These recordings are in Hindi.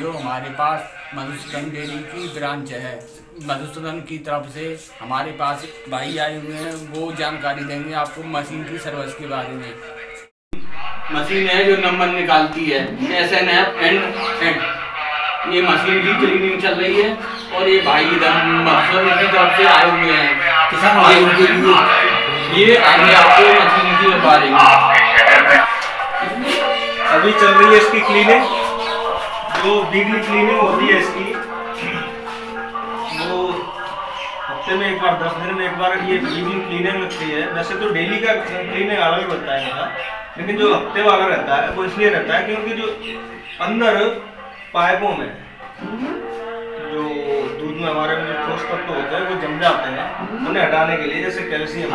भाइयों, हमारे पास मधुसूदन डेयरी की ब्रांच है। मधुसूदन की तरफ से हमारे पास भाई आए हुए हैं, वो जानकारी देंगे आपको मशीन की सर्विस के बारे में। मशीन है जो नंबर निकालती है SNF एंड ये मशीन की क्लीनिंग चल रही है और ये भाई इधर मधुसूदन की तरफ से आए हुए हैं किसान भाइयों के लिए। ये आगे आपको मशीन की बता रही है। अभी चल रही है इसकी क्लीनिंग, जो वीकली क्लीनिंग होती है इसकी, वो हफ्ते में एक बार 10 दिन में एक बार ये वीकली क्लीनिंग लगती है। वैसे तो डेली का क्लीनिंग अलग होता है इनका, लेकिन जो हफ्ते वाला रहता है वो इसलिए रहता है क्योंकि जो अंदर पाइपों में जो दूध में हमारे में जो ठोस तत्व होते हैं वो जम जाते हैं, उन्हें हटाने के लिए, जैसे कैल्शियम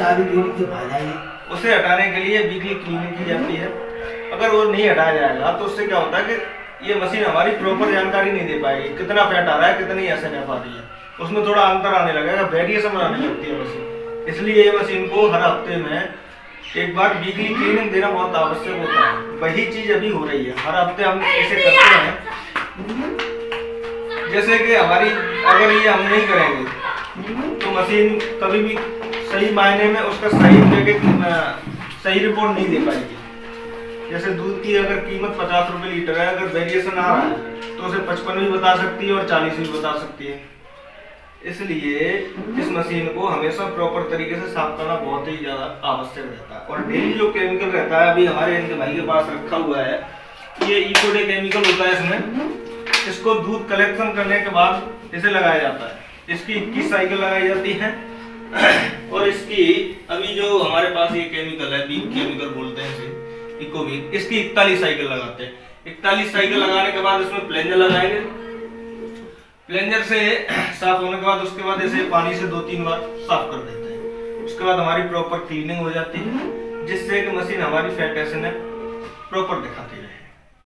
उसे हटाने के लिए वीकली क्लीनिंग की जाती है। अगर वो नहीं हटाया जाएगा तो उससे क्या होता है कि ये मशीन हमारी प्रॉपर जानकारी नहीं दे पाएगी, कितना फैट आ रहा है, कितनी SNF आ रही है, उसमें थोड़ा अंतर आने लगेगा, वेरिएशन आने लगती है मशीन। इसलिए ये मशीन को हर हफ्ते में एक बार वीकली क्लीनिंग देना बहुत आवश्यक होता है। वही चीज अभी हो रही है, हर हफ्ते हम इसे करते हैं। जैसे कि हमारी अगर ये हम नहीं करेंगे तो मशीन कभी भी सही मायने में उसका सही रिपोर्ट नहीं दे पाएगी। जैसे दूध की अगर कीमत 50 रुपए लीटर है, अगर वेरिएशन आ रहा है तो उसे 55 भी बता सकती है और 40 भी बता सकती है। इसलिए इस मशीन को हमेशा प्रॉपर तरीके से साफ करना बहुत ही ज्यादा आवश्यक रहता है। और डेली जो केमिकल रहता है, अभी हमारे इनके भाई के पास रखा हुआ है, ये इकोडे केमिकल होता है इसमें। इसको दूध कलेक्शन करने के बाद इसे लगाया जाता है। इसकी 21 साइकिल लगाई जाती है और इसकी अभी जो हमारे पास ये केमिकल है, बीक केमिकल बोलते हैं इसे, इकोवीक, इसकी 41 साइकिल लगाते हैं। 41 साइकिल लगाने के बाद इसमें प्लेंजर लगाएंगे। प्लेंजर से साफ होने के बाद उसके बाद इसे पानी से 2-3 बार साफ कर देते हैं। उसके बाद हमारी प्रॉपर क्लीनिंग हो जाती है, जिससे कि मशीन हमारी फैट SNF प्रॉपर दिखाती रहे।